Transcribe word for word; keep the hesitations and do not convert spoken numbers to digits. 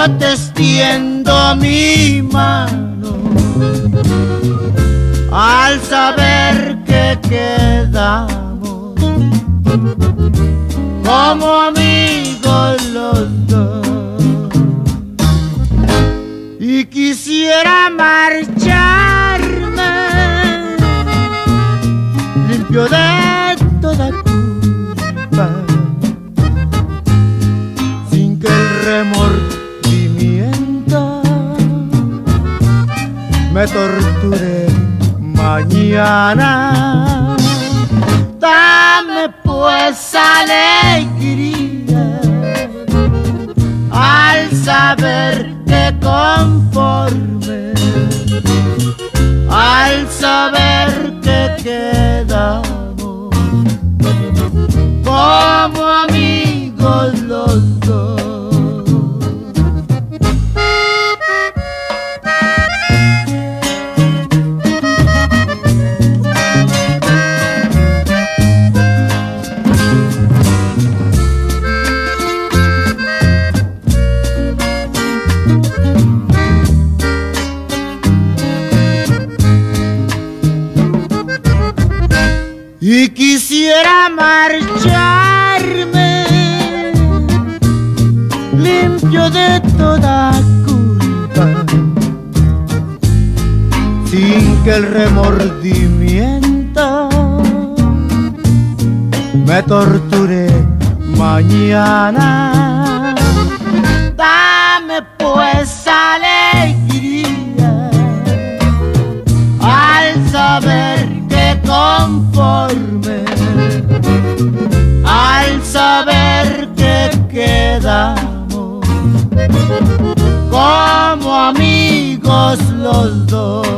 te extiendo mi mano al saber que quedamos como amigos los dos. Y quisiera marcharme limpio de toda culpa, sin que el remordimiento me torture mañana. Dame pues alegría al saber que conforme, al saber que quedamos como amigos los dos. Y quisiera marcharme limpio de toda culpa, sin que el remordimiento me torture mañana. Dame pues alegría al saber que conforme, al saber que quedamos como amigos los dos.